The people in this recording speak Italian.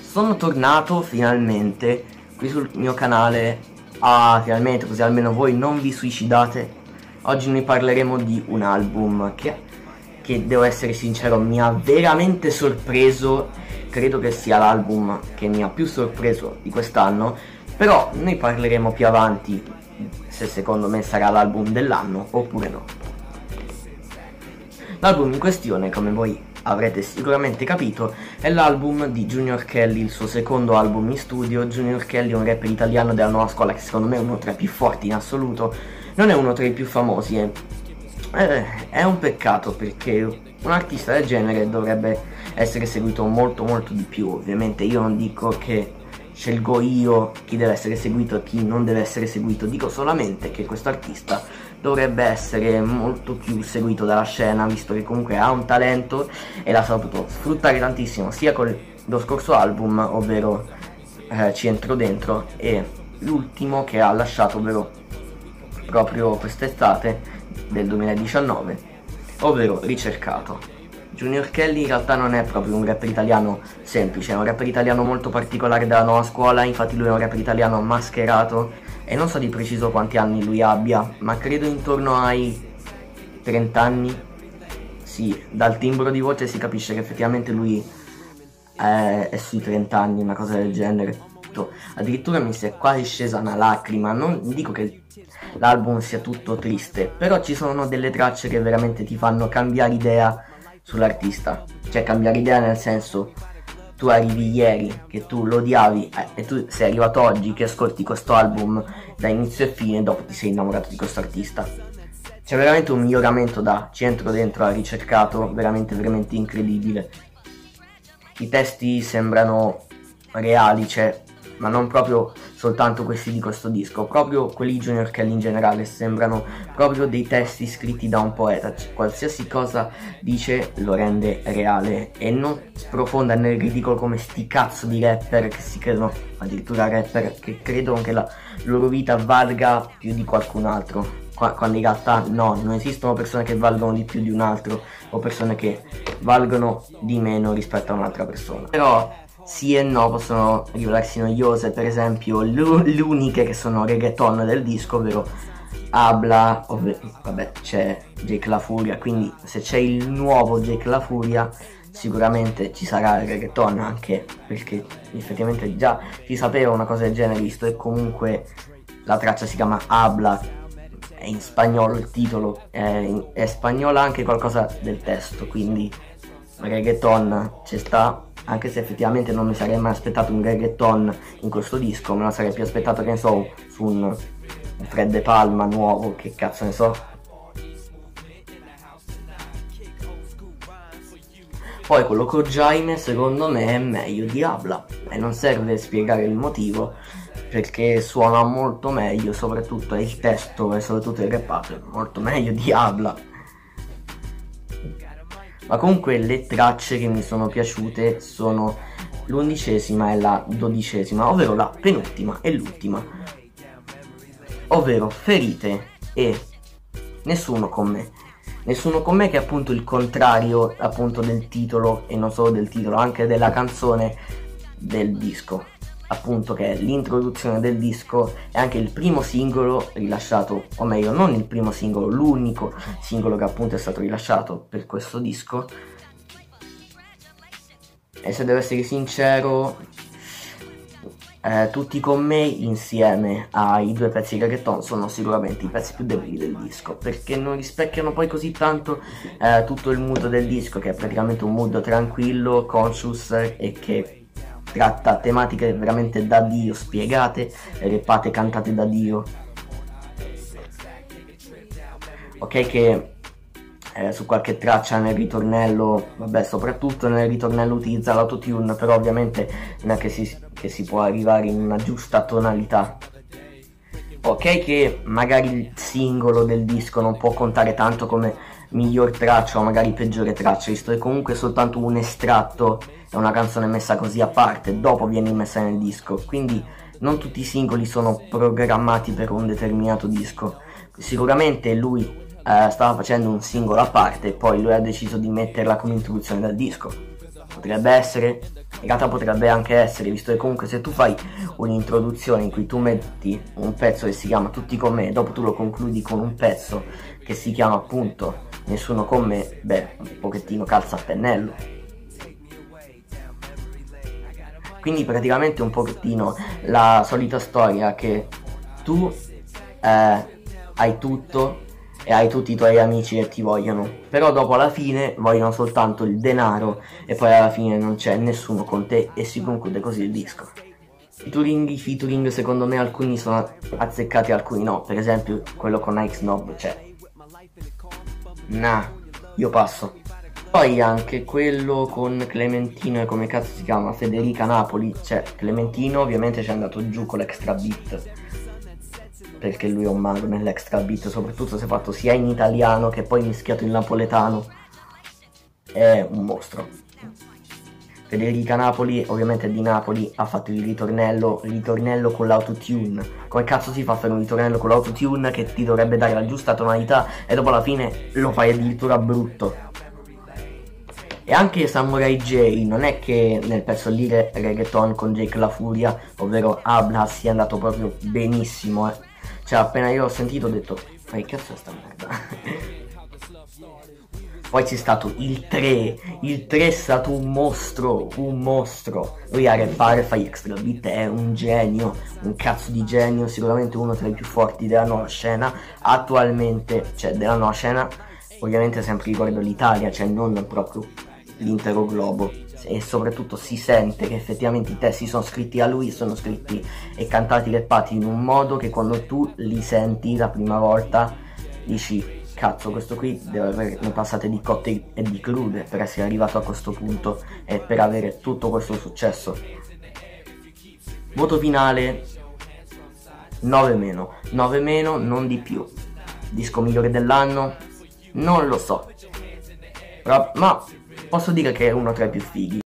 Sono tornato finalmente qui sul mio canale, finalmente, così almeno voi non vi suicidate. Oggi noi parleremo di un album che devo essere sincero mi ha veramente sorpreso. Credo che sia l'album che mi ha più sorpreso di quest'anno, però noi parleremo più avanti se secondo me sarà l'album dell'anno oppure no. L'album in questione, come voi avrete sicuramente capito, è l'album di Junior Kelly, il suo secondo album in studio. Junior Kelly è un rapper italiano della nuova scuola che secondo me è uno tra i più forti in assoluto, non è uno tra i più famosi, è un peccato perché un artista del genere dovrebbe essere seguito molto di più. Ovviamente io non dico che scelgo io chi deve essere seguito e chi non deve essere seguito, dico solamente che questo artista dovrebbe essere molto più seguito dalla scena, visto che comunque ha un talento e l'ha saputo sfruttare tantissimo sia con lo scorso album, ovvero Ci entro dentro, e l'ultimo che ha lasciato, ovvero proprio quest'estate del 2019, ovvero Ricercato. Junior Kelly in realtà non è proprio un rapper italiano semplice, è un rapper italiano molto particolare della nuova scuola. Infatti lui è un rapper italiano mascherato e non so di preciso quanti anni lui abbia, ma credo intorno ai 30 anni. Sì, dal timbro di voce si capisce che effettivamente lui è sui 30 anni, una cosa del genere. Addirittura mi si è quasi scesa una lacrima. Non dico che l'album sia tutto triste, però ci sono delle tracce che veramente ti fanno cambiare idea sull'artista. Cioè cambiare idea nel senso, tu arrivi ieri che tu lo odiavi e tu sei arrivato oggi che ascolti questo album da inizio e fine e dopo ti sei innamorato di questo artista. C'è veramente un miglioramento da Ci entro dentro a Ricercato, veramente incredibile. I testi sembrano reali, cioè, ma non proprio soltanto questi di questo disco, proprio quelli di Junior Kelly in generale sembrano proprio dei testi scritti da un poeta. Qualsiasi cosa dice lo rende reale e non sprofonda nel ridicolo come sti cazzo di rapper che si credono addirittura rapper, che credono che la loro vita valga più di qualcun altro, quando in realtà no, non esistono persone che valgono di più di un altro o persone che valgono di meno rispetto a un'altra persona. Però sì e no, possono rivelarsi noiose. Per esempio le uniche che sono reggaeton del disco, ovvero Habla, vabbè, c'è Jake La Furia, quindi se c'è il nuovo Jake La Furia sicuramente ci sarà il reggaeton, anche perché effettivamente già si sapeva una cosa del genere, visto che comunque la traccia si chiama Habla, è in spagnolo il titolo, è spagnola anche qualcosa del testo, quindi reggaeton ci sta. Anche se effettivamente non mi sarei mai aspettato un reggaeton in questo disco, me lo sarei più aspettato, che ne so, su un Fred De Palma nuovo, che cazzo ne so. Poi quello con Jaime secondo me è meglio di Habla e non serve spiegare il motivo, perché suona molto meglio, soprattutto il testo e soprattutto il rappato è molto meglio di Habla. Ma comunque le tracce che mi sono piaciute sono l'11ª e la 12ª, ovvero la penultima e l'ultima, ovvero Ferite e Nessuno con me. Nessuno con me, che è appunto il contrario appunto del titolo, e non solo del titolo, anche della canzone del disco, appunto, che è l'introduzione del disco, è anche il primo singolo rilasciato, o meglio non il primo singolo, l'unico singolo che appunto è stato rilasciato per questo disco. E se devo essere sincero, Tutti con me insieme ai due pezzi di reggaeton sono sicuramente i pezzi più deboli del disco, perché non rispecchiano poi così tanto tutto il mood del disco, che è praticamente un mood tranquillo, conscious, e che tratta tematiche veramente da Dio, spiegate, rappate, cantate da Dio. Ok che su qualche traccia nel ritornello, vabbè, soprattutto nel ritornello utilizza l'autotune, però ovviamente non è che si può arrivare in una giusta tonalità. Ok che magari il singolo del disco non può contare tanto come miglior traccia o magari peggiore traccia, visto che comunque è soltanto un estratto, è una canzone messa così a parte, dopo viene messa nel disco, quindi non tutti i singoli sono programmati per un determinato disco. Sicuramente lui stava facendo un singolo a parte e poi lui ha deciso di metterla come introduzione del disco. Potrebbe essere, In realtà potrebbe anche essere, visto che comunque se tu fai un'introduzione in cui tu metti un pezzo che si chiama Tutti con me e dopo tu lo concludi con un pezzo che si chiama appunto Nessuno con me, beh, un pochettino calza a pennello. Quindi praticamente un pochettino la solita storia che tu hai tutto e hai tutti i tuoi amici che ti vogliono, però dopo alla fine vogliono soltanto il denaro e poi alla fine non c'è nessuno con te e si conclude così il disco. I featuring secondo me alcuni sono azzeccati, alcuni no, per esempio quello con Ike Snob, cioè nah, io passo. Poi anche quello con Clementino e come cazzo si chiama, Federica Napoli, cioè Clementino ovviamente ci è andato giù con l'extra beat, perché lui è un mago nell'extra beat, soprattutto se fatto sia in italiano che poi mischiato in napoletano, è un mostro. Federica Napoli, ovviamente di Napoli, ha fatto il ritornello con l'autotune. Come cazzo si fa a fare un ritornello con l'autotune che ti dovrebbe dare la giusta tonalità e dopo alla fine lo fai addirittura brutto? E anche Samurai J, non è che nel pezzo lì reggaeton con Jake La Furia, ovvero Abla, sia andato proprio benissimo, Cioè appena io ho sentito ho detto, ma che cazzo è sta merda? Poi c'è stato il 3 è stato un mostro. Lui a rappare, fai extra beat, è un genio, un cazzo di genio, sicuramente uno tra i più forti della nuova scena, attualmente, cioè della nuova scena, ovviamente sempre ricordo l'Italia, cioè non proprio l'intero globo, e soprattutto si sente che effettivamente i testi sono scritti a lui, sono scritti e cantati, rappati in un modo che quando tu li senti la prima volta dici cazzo, questo qui deve avere ne passate di cotte e di crude per essere arrivato a questo punto e per avere tutto questo successo. Voto finale 9-, non di più. Disco migliore dell'anno? Non lo so, ma posso dire che è uno tra i più fighi.